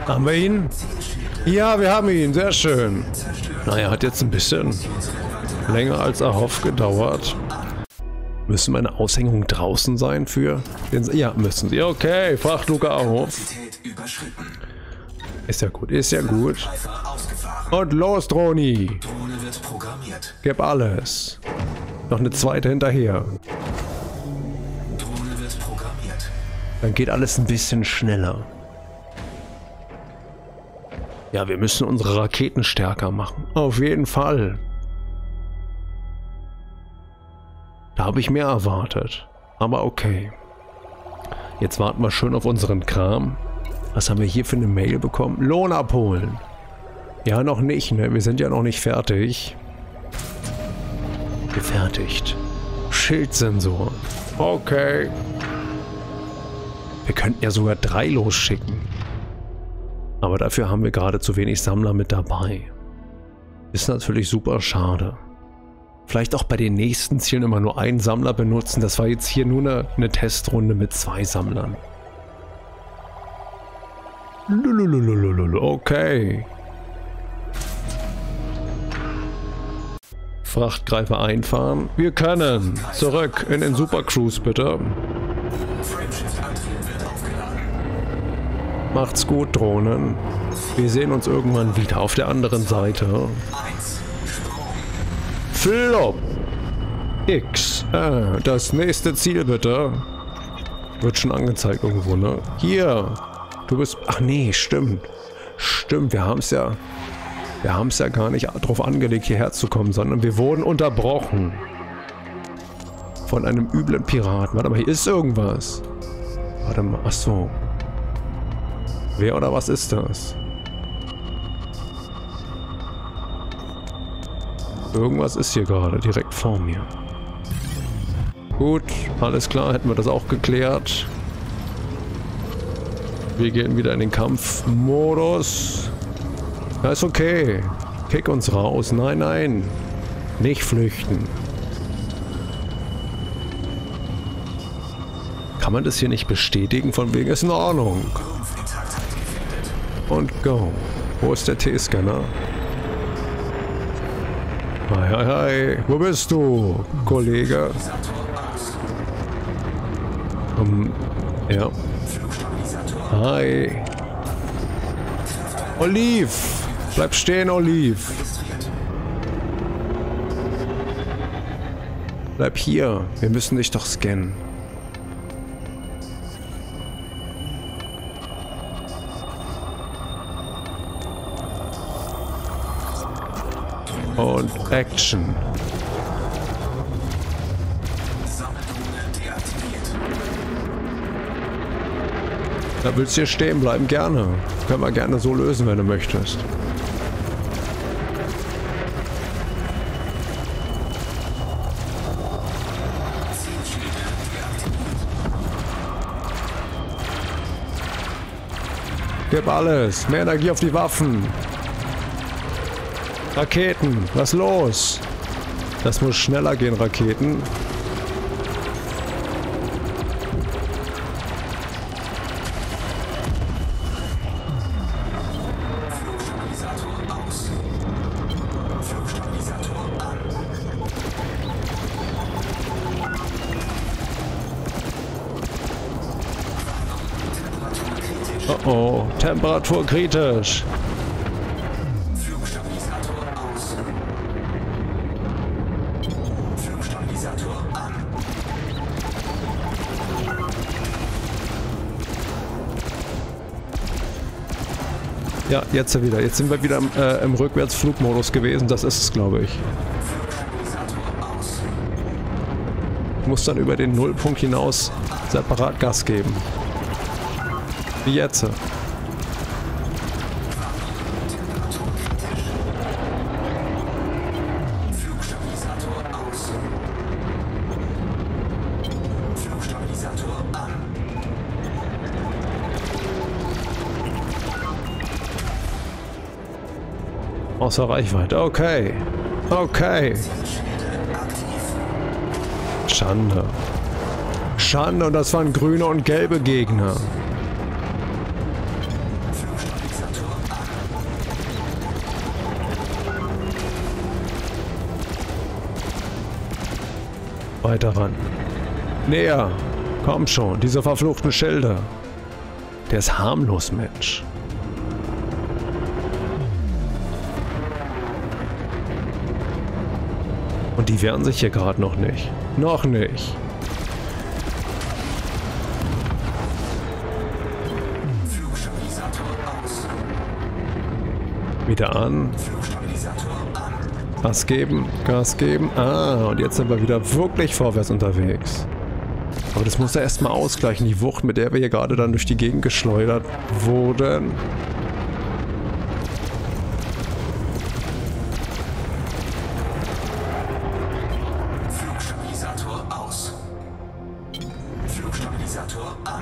Haben wir ihn? Ja, wir haben ihn. Sehr schön. Naja, hat jetzt ein bisschen länger als erhofft gedauert. Müssen meine Aushängungen draußen sein für den... Ja, müssen sie. Okay, Frachtluke auf. Ist ja gut, ist ja gut. Und los, Droni. Gib alles. Noch eine zweite hinterher. Dann geht alles ein bisschen schneller. Ja, wir müssen unsere Raketen stärker machen. Auf jeden Fall. Da habe ich mehr erwartet. Aber okay. Jetzt warten wir schön auf unseren Kram. Was haben wir hier für eine Mail bekommen? Lohn abholen. Ja, noch nicht, ne? Wir sind ja noch nicht fertig. Gefertigt. Schildsensor. Okay. Wir könnten ja sogar 3 losschicken. Aber dafür haben wir gerade zu wenig Sammler mit dabei. Ist natürlich super schade. Vielleicht auch bei den nächsten Zielen immer nur einen Sammler benutzen. Das war jetzt hier nur eine Testrunde mit 2 Sammlern. Okay. Frachtgreifer einfahren. Wir können. Zurück in den Super Cruise, bitte. Macht's gut, Drohnen. Wir sehen uns irgendwann wieder auf der anderen Seite. Flop! X. Das nächste Ziel, bitte. Wird schon angezeigt irgendwo, ne? Hier. Du bist... Ach nee, stimmt. Stimmt, wir haben es ja gar nicht drauf angelegt, hierher zu kommen, sondern wir wurden unterbrochen. Von einem üblen Piraten. Warte mal, hier ist irgendwas. Warte mal, ach so. Wer oder was ist das? Irgendwas ist hier gerade direkt vor mir. Gut, alles klar, hätten wir das auch geklärt. Wir gehen wieder in den Kampfmodus. Ja, ist okay. Kick uns raus. Nein, nein. Nicht flüchten. Kann man das hier nicht bestätigen? Von wegen ist in Ordnung. Und go. Wo ist der T-Scanner? Hi, hi, hi. Wo bist du, Kollege? Ja. Hi. Olive. Bleib stehen, Olive. Bleib hier. Wir müssen dich doch scannen. Und Action. Da willst du hier stehen bleiben? Gerne. Können wir gerne so lösen, wenn du möchtest. Gib alles. Mehr Energie auf die Waffen. Raketen, was los? Das muss schneller gehen, Raketen. Oh oh, Temperatur kritisch. Ja, jetzt wieder. Jetzt sind wir wieder im Rückwärtsflugmodus gewesen. Das ist es, glaube ich. Ich muss dann über den Nullpunkt hinaus separat Gas geben. Wie jetzt. Außer Reichweite. Okay. Okay. Schande. Schande, und das waren grüne und gelbe Gegner. Weiter ran. Näher. Komm schon, diese verfluchten Schilder. Der ist harmlos, Mensch. Und die wehren sich hier gerade noch nicht. Noch nicht. Wieder an. Gas geben, Gas geben. Ah, und jetzt sind wir wieder wirklich vorwärts unterwegs. Aber das muss ja erstmal ausgleichen, die Wucht, mit der wir hier gerade dann durch die Gegend geschleudert wurden. Flugstabilisator aus. Flugstabilisator an.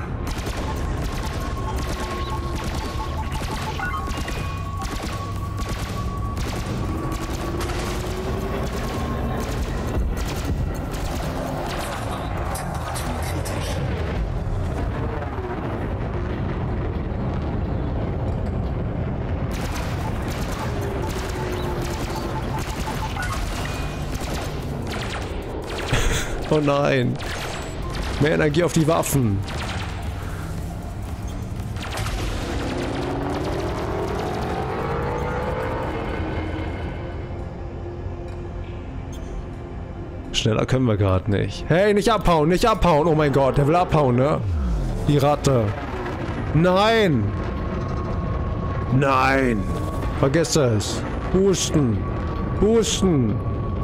Oh nein. Mehr Energie auf die Waffen. Schneller können wir gerade nicht. Hey, nicht abhauen, nicht abhauen. Oh mein Gott, der will abhauen, ne? Die Ratte. Nein. Nein. Vergiss es. Husten. Husten.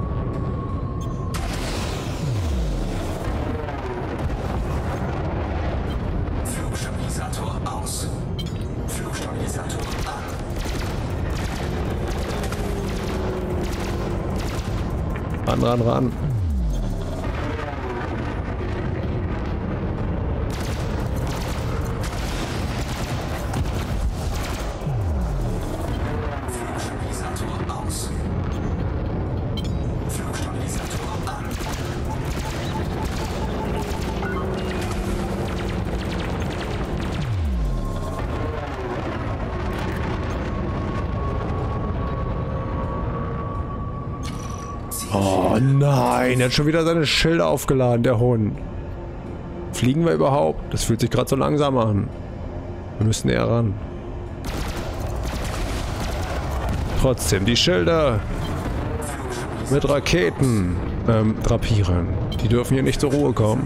Flugstabilisator aus. Flugstabilisator an. Ran, ran, ran. Flugstabilisator aus. Flugstabilisator an. Oh nein, er hat schon wieder seine Schilder aufgeladen, der Hund. Fliegen wir überhaupt? Das fühlt sich gerade so langsam an. Wir müssen näher ran. Trotzdem, die Schilder mit Raketen drapieren. Die dürfen hier nicht zur Ruhe kommen.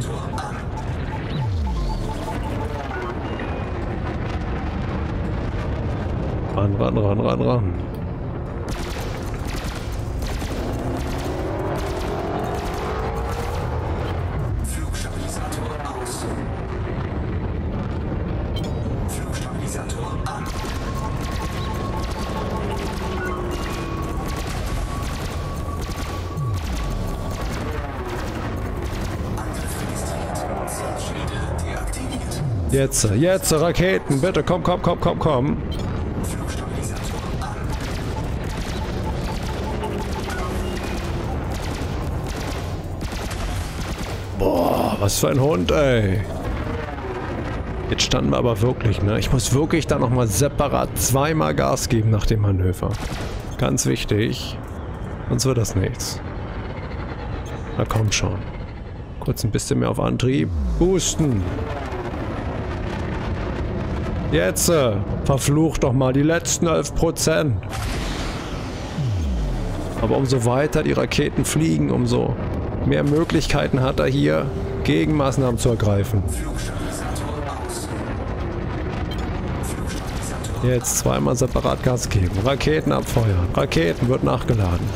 Ran, ran, ran, ran, ran. Flugstabilisator aus. Flugstabilisator an. Angriff registriert. Zielschilde deaktiviert. Jetzt, Raketen, bitte, komm, komm, komm, komm, komm. Flugstabilisator an. Boah, was für ein Hund, ey. Jetzt standen wir aber wirklich, ne? Ich muss wirklich da nochmal separat zweimal Gas geben nach dem Manöver. Ganz wichtig. Sonst wird das nichts. Na komm schon. Kurz ein bisschen mehr auf Antrieb. Boosten. Jetzt. Verflucht doch mal die letzten 11%. Aber umso weiter die Raketen fliegen, umso mehr Möglichkeiten hat er hier, Gegenmaßnahmen zu ergreifen. Jetzt zweimal separat Gas geben. Raketen abfeuern. Raketen wird nachgeladen.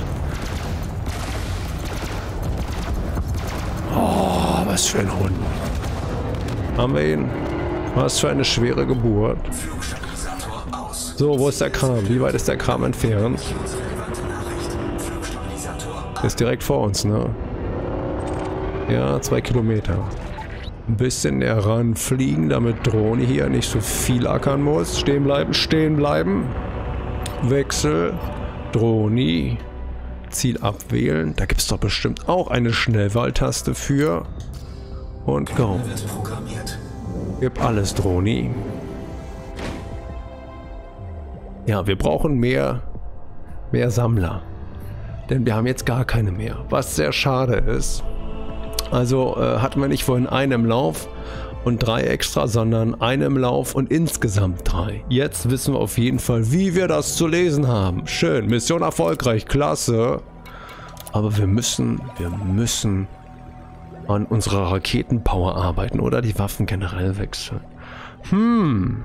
Oh, was für ein Hund. Haben wir ihn? Was für eine schwere Geburt. So, wo ist der Kram? Wie weit ist der Kram entfernt? Ist direkt vor uns, ne? Ja, 2 Kilometer. Ein bisschen näher ran fliegen, damit Drohne hier nicht so viel ackern muss. Stehen bleiben, stehen bleiben. Wechsel. Drohne. Ziel abwählen. Da gibt es doch bestimmt auch eine Schnellwahltaste für. Und go. Gib alles, Drohne. Ja, wir brauchen mehr Sammler. Denn wir haben jetzt gar keine mehr. Was sehr schade ist. Also hatten wir nicht vorhin einen im Lauf und 3 extra, sondern einen im Lauf und insgesamt 3. Jetzt wissen wir auf jeden Fall, wie wir das zu lesen haben. Schön, Mission erfolgreich, klasse. Aber wir müssen an unserer Raketenpower arbeiten oder die Waffen generell wechseln. Fehler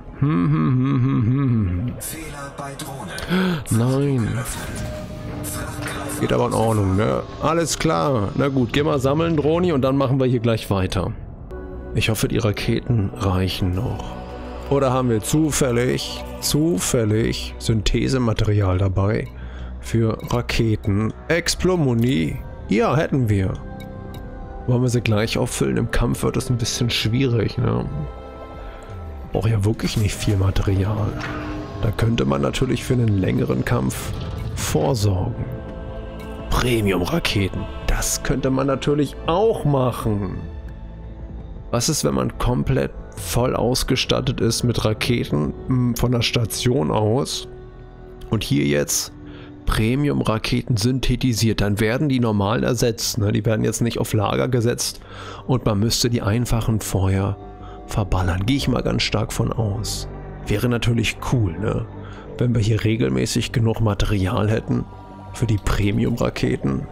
bei Drohne. Nein. Geht aber in Ordnung, ne? Alles klar. Na gut, geh mal sammeln, Droni, und dann machen wir hier gleich weiter. Ich hoffe, die Raketen reichen noch. Oder haben wir zufällig Synthesematerial dabei für Raketen? Explomonie? Ja, hätten wir. Wollen wir sie gleich auffüllen? Im Kampf wird es ein bisschen schwierig, ne? Braucht ja wirklich nicht viel Material. Da könnte man natürlich für einen längeren Kampf vorsorgen. Premium-Raketen. Das könnte man natürlich auch machen. Was ist, wenn man komplett voll ausgestattet ist mit Raketen von der Station aus und hier jetzt Premium-Raketen synthetisiert? Dann werden die normalen ersetzt. Ne? Die werden jetzt nicht auf Lager gesetzt und man müsste die einfachen vorher verballern. Gehe ich mal ganz stark von aus. Wäre natürlich cool, ne? Wenn wir hier regelmäßig genug Material hätten für die Premium-Raketen.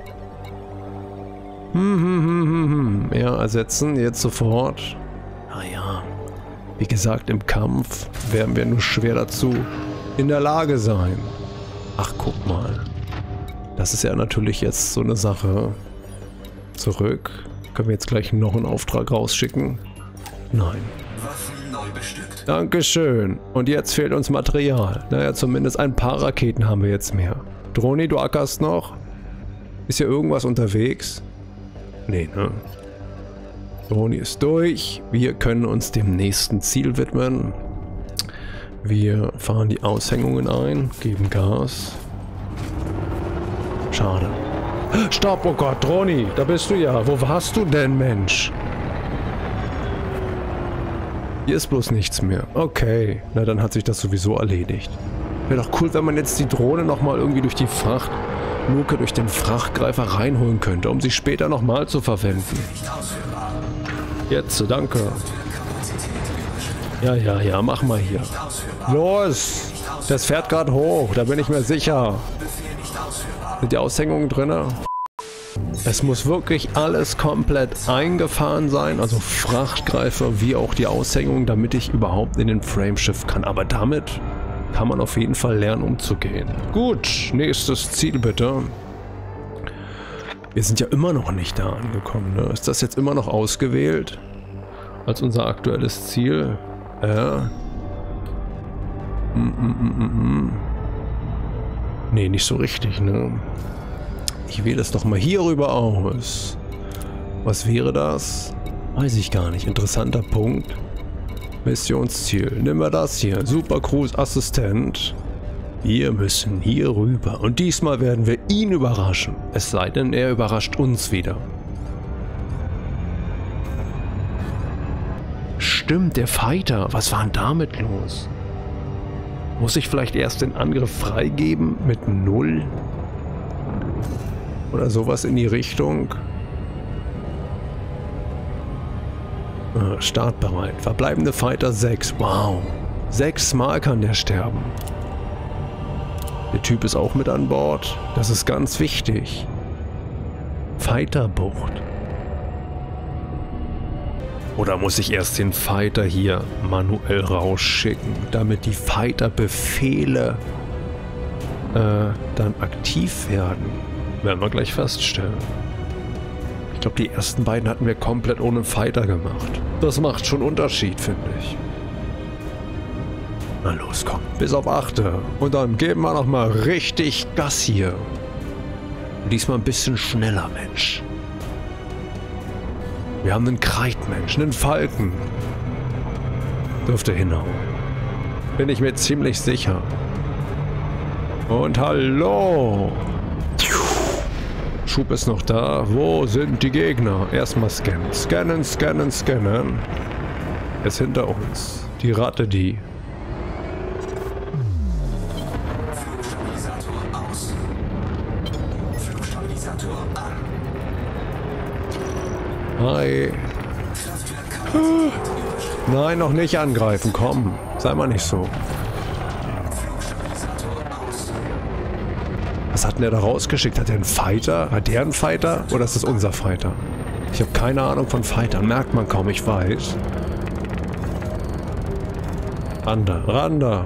Ja, ersetzen jetzt sofort. Naja, wie gesagt, im Kampf werden wir nur schwer dazu in der Lage sein. Ach, guck mal. Das ist ja natürlich jetzt so eine Sache. Zurück. Können wir jetzt gleich noch einen Auftrag rausschicken? Nein. Waffen neu bestückt. Dankeschön. Und jetzt fehlt uns Material. Naja, zumindest ein paar Raketen haben wir jetzt mehr. Droni, du ackerst noch? Ist hier irgendwas unterwegs? Nee, ne? Droni ist durch. Wir können uns dem nächsten Ziel widmen. Wir fahren die Aushängungen ein, geben Gas. Schade. Stopp, oh Gott, Droni, da bist du ja. Wo warst du denn, Mensch? Hier ist bloß nichts mehr. Okay, na dann hat sich das sowieso erledigt. Wäre doch cool, wenn man jetzt die Drohne nochmal irgendwie durch die Luke durch den Frachtgreifer reinholen könnte, um sie später nochmal zu verwenden. Jetzt, danke. Ja, mach mal hier. Los! Das fährt gerade hoch, da bin ich mir sicher. Sind die Aushängungen drin? Es muss wirklich alles komplett eingefahren sein, also Frachtgreifer wie auch die Aushängung, damit ich überhaupt in den Frameshift kann. Aber damit kann man auf jeden Fall lernen, umzugehen. Gut, nächstes Ziel bitte. Wir sind ja immer noch nicht da angekommen, ne? Ist das jetzt immer noch ausgewählt als unser aktuelles Ziel? Ja. Nee, nicht so richtig, ne? Ich wähle es doch mal hier rüber aus. Was wäre das? Weiß ich gar nicht. Interessanter Punkt. Missionsziel. Nehmen wir das hier. Super Cruise Assistent. Wir müssen hier rüber. Und diesmal werden wir ihn überraschen. Es sei denn, er überrascht uns wieder. Stimmt, der Fighter. Was war denn damit los? Muss ich vielleicht erst den Angriff freigeben mit 0? Oder sowas in die Richtung. Startbereit. Verbleibende Fighter 6. Wow. 6 Mal kann der sterben. Der Typ ist auch mit an Bord. Das ist ganz wichtig. Fighterbucht. Oder muss ich erst den Fighter hier manuell rausschicken, damit die Fighter-Befehle dann aktiv werden? Werden wir gleich feststellen. Ich glaube, die ersten beiden hatten wir komplett ohne Fighter gemacht. Das macht schon Unterschied, finde ich. Na los, komm. Bis auf 8. Und dann geben wir nochmal richtig Gas hier. Diesmal ein bisschen schneller, Mensch. Wir haben einen Kreitmensch, einen Falken. Dürfte hinhauen. Bin ich mir ziemlich sicher. Und hallo. Schub ist noch da. Wo sind die Gegner? Erstmal scannen. Scannen, scannen, scannen. Er ist hinter uns. Die Ratte, die. Flugstabilisator aus. Flugstabilisator an. Hi. Nein, noch nicht angreifen, komm. Sei mal nicht so. Was hat denn der da rausgeschickt? Hat der einen Fighter? Hat der einen Fighter? Oder ist das unser Fighter? Ich habe keine Ahnung von Fightern. Merkt man kaum, ich weiß. Randa.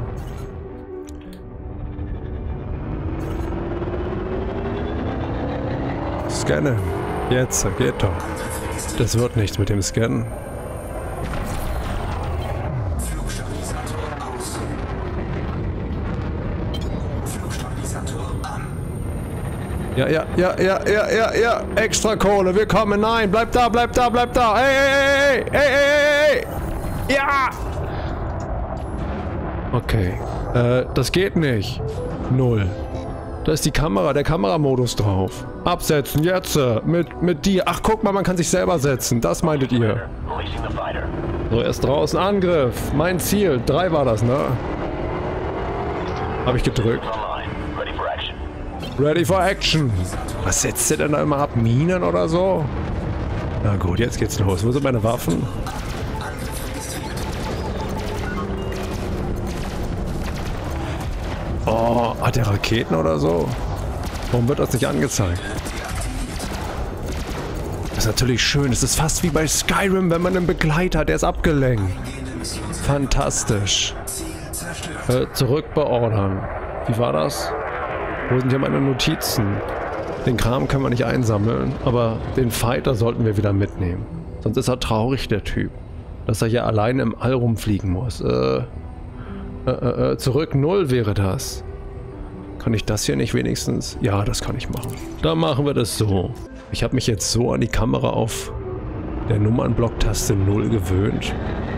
Scannen. Jetzt, geht doch. Das wird nichts mit dem Scannen. Ja. Extra Kohle, wir kommen. Nein, bleib da. Hey. Ja! Okay. Das geht nicht. 0. Da ist die Kamera, der Kameramodus drauf. Absetzen, jetzt. Mit dir. Ach, guck mal, man kann sich selber setzen. Das meintet ihr. So, erst draußen. Angriff. Mein Ziel. 3 war das, ne? Habe ich gedrückt. Ready for action. Was setzt ihr denn da immer ab? Minen oder so? Na gut, jetzt geht's los. Wo sind meine Waffen? Oh, hat der Raketen oder so? Warum wird das nicht angezeigt? Das ist natürlich schön. Es ist fast wie bei Skyrim, wenn man einen Begleiter hat. Der ist abgelenkt. Fantastisch. Zurückbeordern. Wie war das? Wo sind hier meine Notizen? Den Kram können wir nicht einsammeln, aber den Fighter sollten wir wieder mitnehmen. Sonst ist er traurig, der Typ. Dass er hier alleine im All rumfliegen muss. Zurück 0 wäre das. Kann ich das hier nicht wenigstens? Ja, das kann ich machen. Dann machen wir das so. Ich habe mich jetzt so an die Kamera auf der Nummernblocktaste 0 gewöhnt.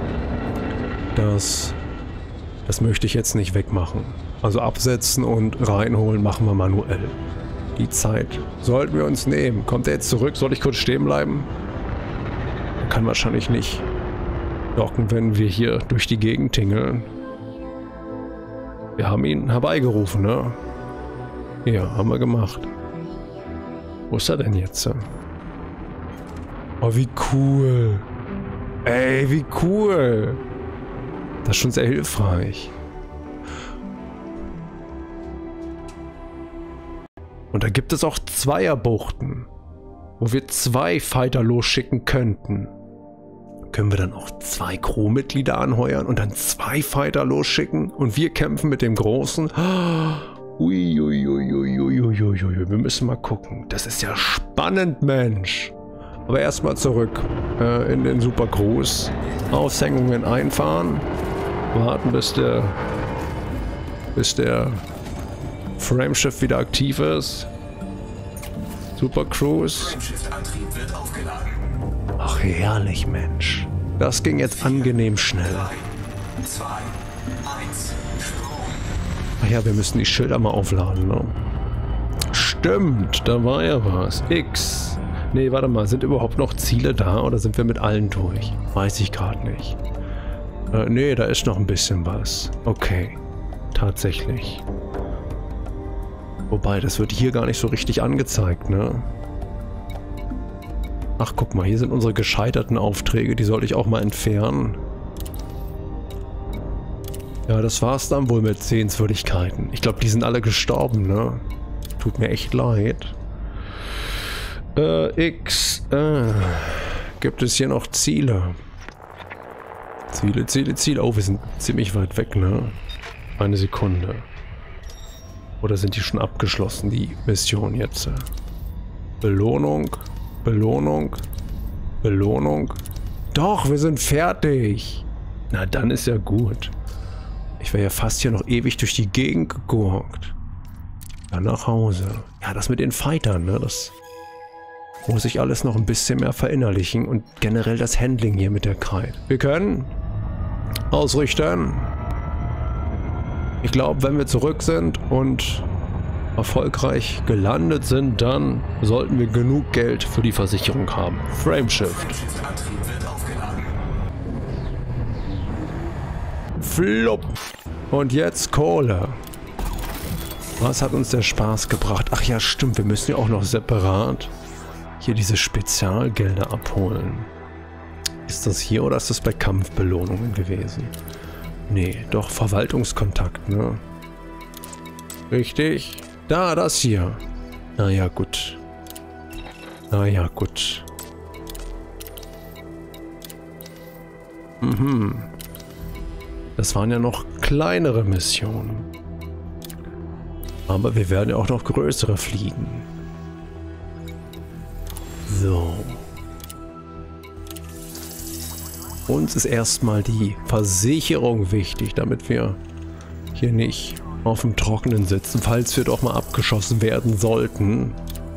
Das möchte ich jetzt nicht wegmachen. Also absetzen und reinholen machen wir manuell. Die Zeit sollten wir uns nehmen. Kommt er jetzt zurück? Soll ich kurz stehen bleiben? Er kann wahrscheinlich nicht docken, wenn wir hier durch die Gegend tingeln. Wir haben ihn herbeigerufen, ne? Ja, haben wir gemacht. Wo ist er denn jetzt? Oh, wie cool. Ey, wie cool. Das ist schon sehr hilfreich. Und da gibt es auch Zweierbuchten, wo wir 2 Fighter losschicken könnten. Können wir dann auch 2 Crewmitglieder anheuern und dann 2 Fighter losschicken und wir kämpfen mit dem Großen? Uiuiuiuiuiuiui, wir müssen mal gucken. Das ist ja spannend, Mensch. Aber erstmal zurück in den Super Cruise. Aushängungen einfahren. Warten, bis der Frameshift wieder aktiv ist. Super Cruise. Ach, herrlich, Mensch. Das ging jetzt angenehm schnell. 3, 2, 1, Sprung. Ach ja, wir müssen die Schilder mal aufladen, ne? Stimmt, da war ja was. X. Nee, warte mal, sind überhaupt noch Ziele da oder sind wir mit allen durch? Weiß ich gerade nicht. Nee, da ist noch ein bisschen was. Okay. Tatsächlich. Wobei, das wird hier gar nicht so richtig angezeigt, ne? Ach, guck mal, hier sind unsere gescheiterten Aufträge. Die sollte ich auch mal entfernen. Ja, das war's dann wohl mit Sehenswürdigkeiten. Ich glaube, die sind alle gestorben, ne? Tut mir echt leid. Gibt es hier noch Ziele? Ziele. Oh, wir sind ziemlich weit weg, ne? Eine Sekunde. Oder sind die schon abgeschlossen, die Mission jetzt? Belohnung. Doch, wir sind fertig. Na, dann ist ja gut. Ich wäre ja fast hier noch ewig durch die Gegend gegurkt. Dann nach Hause. Ja, das mit den Fightern, ne? Das muss ich alles noch ein bisschen mehr verinnerlichen. Und generell das Handling hier mit der Kite. Wir können ausrichten. Ich glaube, wenn wir zurück sind und erfolgreich gelandet sind, dann sollten wir genug Geld für die Versicherung haben. Frameshift. Flupp. Und jetzt Kohle. Was hat uns der Spaß gebracht? Ach ja, stimmt. Wir müssen ja auch noch separat hier diese Spezialgelder abholen. Ist das hier oder ist das bei Kampfbelohnungen gewesen? Nee, doch Verwaltungskontakt, ne? Richtig. Da, das hier. Naja, gut. Naja, gut. Das waren ja noch kleinere Missionen. Aber wir werden ja auch noch größere fliegen. So. Uns ist erstmal die Versicherung wichtig, damit wir hier nicht auf dem Trockenen sitzen, falls wir doch mal abgeschossen werden sollten.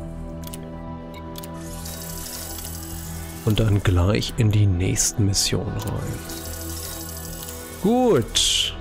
Und dann gleich in die nächsten Missionen rein. Gut.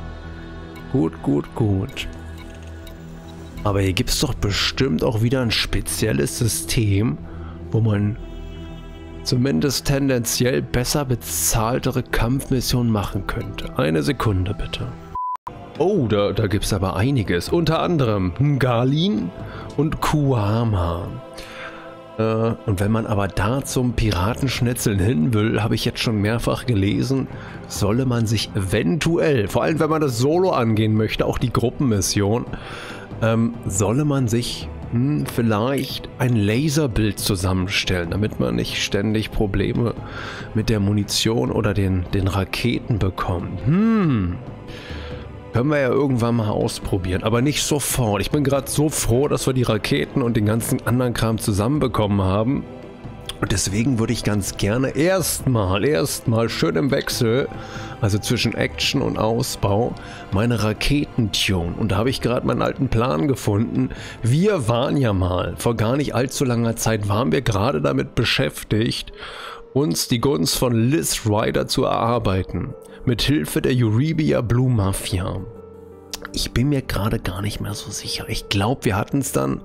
Gut. Aber hier gibt es doch bestimmt auch wieder ein spezielles System, wo man zumindest tendenziell besser bezahltere Kampfmissionen machen könnte. Eine Sekunde bitte. Oh, da gibt es aber einiges. Unter anderem Ngalin und Kuama. Und wenn man aber da zum Piratenschnetzeln hin will, habe ich jetzt schon mehrfach gelesen, solle man sich eventuell, vor allem wenn man das Solo angehen möchte, auch die Gruppenmission, solle man sich vielleicht ein Laserbild zusammenstellen, damit man nicht ständig Probleme mit der Munition oder den Raketen bekommt. Können wir ja irgendwann mal ausprobieren, aber nicht sofort. Ich bin gerade so froh, dass wir die Raketen und den ganzen anderen Kram zusammenbekommen haben. Und deswegen würde ich ganz gerne erstmal schön im Wechsel, also zwischen Action und Ausbau, meine Raketen tunen. Und da habe ich gerade meinen alten Plan gefunden. Wir waren ja mal, vor gar nicht allzu langer Zeit waren wir gerade damit beschäftigt, uns die Gunst von Liz Rider zu erarbeiten. Mit Hilfe der Eurybia Blue Mafia. Ich bin mir gerade gar nicht mehr so sicher. Ich glaube, wir hatten es dann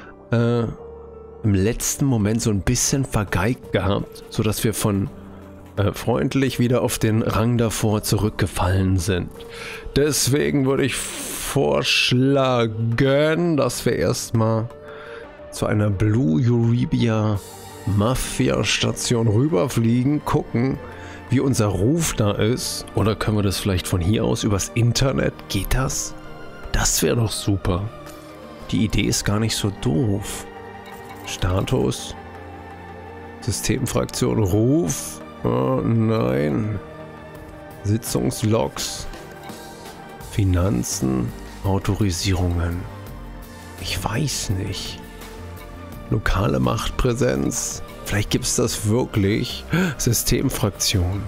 im letzten Moment so ein bisschen vergeigt gehabt, sodass wir von freundlich wieder auf den Rang davor zurückgefallen sind. Deswegen würde ich vorschlagen, dass wir erstmal zu einer Blue Eurybia Mafia Station rüberfliegen, gucken, wie unser Ruf da ist. Oder können wir das vielleicht von hier aus übers Internet? Geht das? Das wäre doch super. Die Idee ist gar nicht so doof. Status. Systemfraktion Ruf. Oh nein. Sitzungslogs. Finanzen. Autorisierungen. Ich weiß nicht. Lokale Machtpräsenz. Vielleicht gibt es das wirklich. Systemfraktion.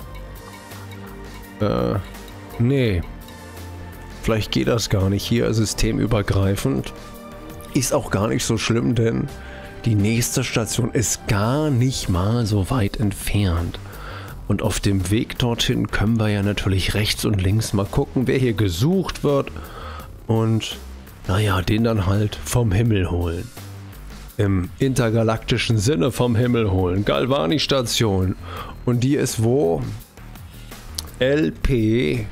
Nee. Vielleicht geht das gar nicht hier systemübergreifend. Ist auch gar nicht so schlimm, denn die nächste Station ist gar nicht mal so weit entfernt. Und auf dem Weg dorthin können wir ja natürlich rechts und links mal gucken, wer hier gesucht wird. Und naja, den dann halt vom Himmel holen. Im intergalaktischen Sinne vom Himmel holen. Galvani-Station. Und die ist wo? LP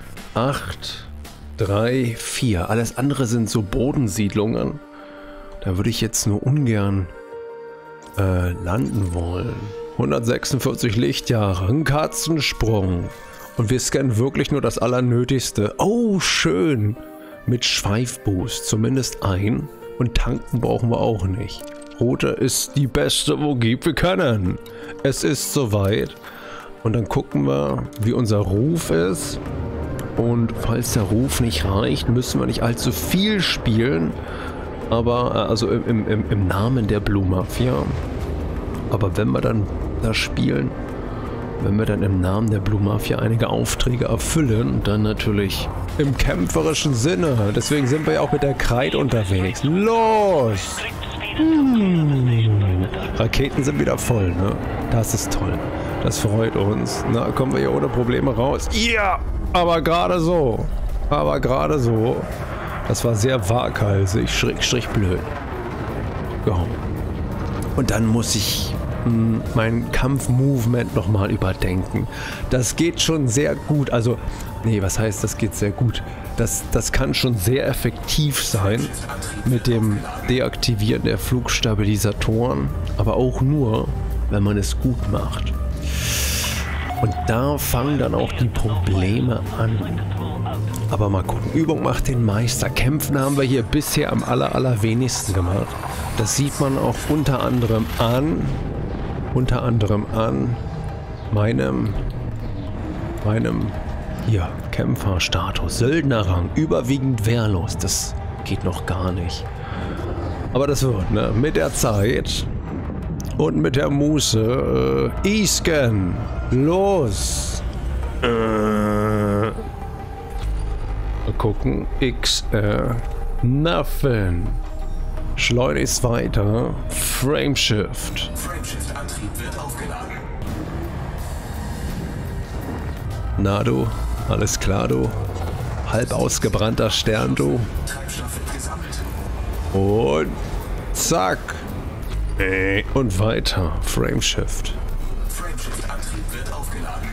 834. Alles andere sind so Bodensiedlungen. Da würde ich jetzt nur ungern landen wollen. 146 Lichtjahre. Ein Katzensprung. Und wir scannen wirklich nur das Allernötigste. Oh, schön. Mit Schweifboost. Zumindest ein. Und tanken brauchen wir auch nicht. Rote ist die beste, wo gibt wir können. Es ist soweit. Und dann gucken wir, wie unser Ruf ist. Und falls der Ruf nicht reicht, müssen wir nicht allzu viel spielen. Aber, also im Namen der Blue Mafia. Aber wenn wir dann das spielen, wenn wir dann im Namen der Blue Mafia einige Aufträge erfüllen, dann natürlich im kämpferischen Sinne. Deswegen sind wir ja auch mit der Kreide unterwegs. Los! Raketen sind wieder voll, ne? Das ist toll. Das freut uns. Na, kommen wir hier ohne Probleme raus. Ja! Aber gerade so. Aber gerade so. Das war sehr waghalsig, schrägstrich blöd. Ja. Und dann muss ich mein Kampfmovement nochmal überdenken. Das geht schon sehr gut. Also, nee, was heißt, das geht sehr gut? Das kann schon sehr effektiv sein mit dem Deaktivieren der Flugstabilisatoren, aber auch nur, wenn man es gut macht. Und da fangen dann auch die Probleme an. Aber mal gucken, Übung macht den Meister. Kämpfen haben wir hier bisher am allerwenigsten gemacht. Das sieht man auch unter anderem an meinem hier, Kämpferstatus, Söldnerrang, überwiegend wehrlos. Das geht noch gar nicht. Aber das wird, ne? Mit der Zeit und mit der Muße. E-Scan. Los. Mal gucken. XR. Nothing. Schleunigst weiter. Frameshift. Frameshift-Antrieb wird aufgeladen. Na du, alles klar du. Halb ausgebrannter Stern du. Treibstoff wird gesammelt. Und zack. Und weiter. Frameshift. Frameshift-Antrieb wird aufgeladen.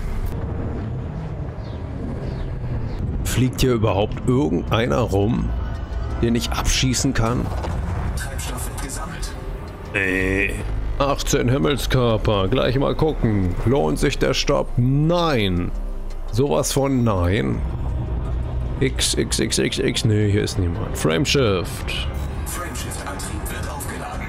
Fliegt hier überhaupt irgendeiner rum, den ich abschießen kann? Treibstoff wird gesammelt. 18 Himmelskörper. Gleich mal gucken. Lohnt sich der Stopp? Nein. Sowas von nein. X. Nee, hier ist niemand. Frameshift. Frameshift-Antrieb wird aufgeladen.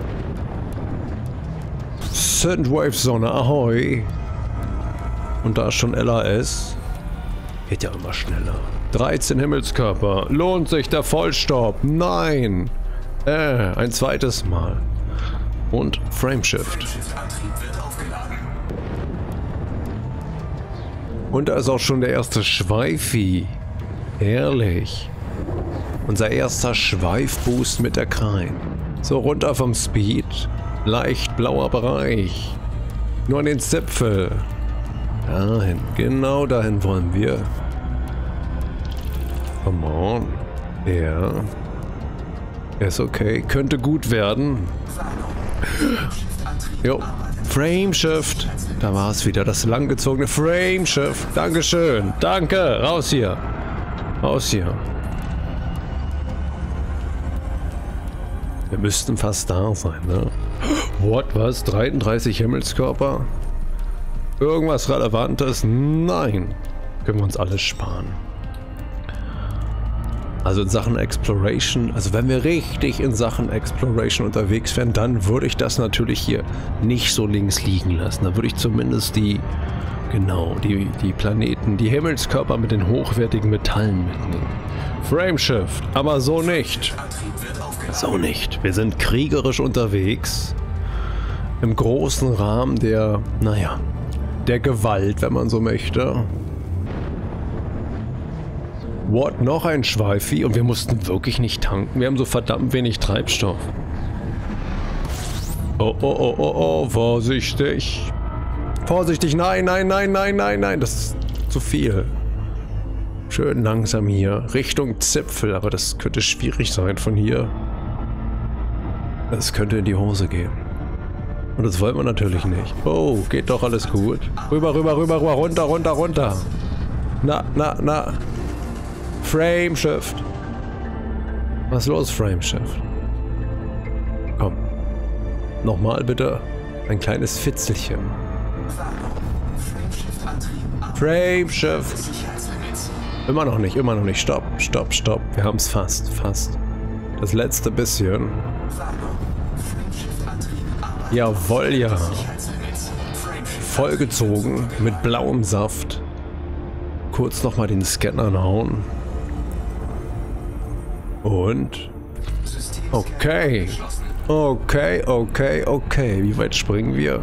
Synthwave-Sonne, ahoi. Und da ist schon LAS. Geht ja immer schneller. 13 Himmelskörper. Lohnt sich der Vollstopp? Nein. Ein zweites Mal. Und Frameshift. Frameshift-Antrieb wird aufgeladen. Und da ist auch schon der erste Schweifi. Herrlich. Unser erster Schweifboost mit der Krain. So, runter vom Speed. Leicht blauer Bereich. Nur an den Zipfel. Dahin. Genau dahin wollen wir. Come on. Ja. Ist okay. Könnte gut werden. Jo. Frameshift. Da war es wieder. Das langgezogene Frameshift. Dankeschön. Danke. Raus hier. Raus hier. Wir müssten fast da sein, ne? What? Was? 33 Himmelskörper? Irgendwas Relevantes? Nein. Können wir uns alles sparen. Also in Sachen Exploration, also wenn wir richtig in Sachen Exploration unterwegs wären, dann würde ich das natürlich hier nicht so links liegen lassen. Da würde ich zumindest die Planeten, die Himmelskörper mit den hochwertigen Metallen mitnehmen. Frameshift, aber so nicht. So nicht. Wir sind kriegerisch unterwegs. Im großen Rahmen der Gewalt, wenn man so möchte. What? Noch ein Schweifi? Und wir mussten wirklich nicht tanken. Wir haben so verdammt wenig Treibstoff. Oh, vorsichtig. Vorsichtig, nein. Das ist zu viel. Schön langsam hier. Richtung Zipfel, aber das könnte schwierig sein von hier. Das könnte in die Hose gehen. Und das wollen wir natürlich nicht. Oh, geht doch alles gut. Rüber, runter. Na. Frameshift. Was ist los, Frameshift? Komm. Nochmal bitte. Ein kleines Fitzelchen. Frameshift. Immer noch nicht. Stopp. Wir haben es fast. Das letzte bisschen. Jawohl, ja. Vollgezogen mit blauem Saft. Kurz nochmal den Scanner hauen. Und... Okay. Wie weit springen wir?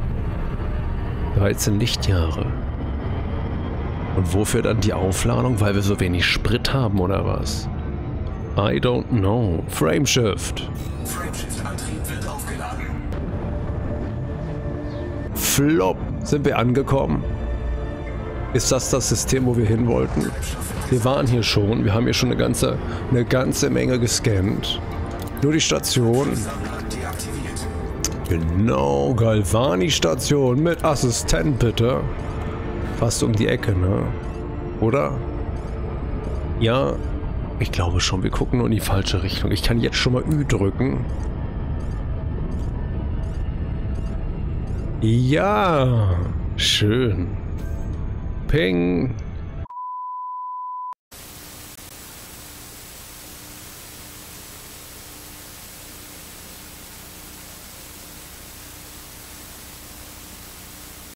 13 Lichtjahre. Und wofür dann die Aufladung? Weil wir so wenig Sprit haben, oder was? I don't know. Frameshift. Frameshift-Antrieb wird aufgeladen. Flop. Sind wir angekommen? Ist das das System, wo wir hin wollten? Wir waren hier schon. Wir haben hier schon eine ganze Menge gescannt. Nur die Station. Genau, Galvani-Station mit Assistent, bitte. Fast um die Ecke, ne? Oder? Ja, ich glaube schon. Wir gucken nur in die falsche Richtung. Ich kann jetzt schon mal Ü drücken. Ja, schön. Ping.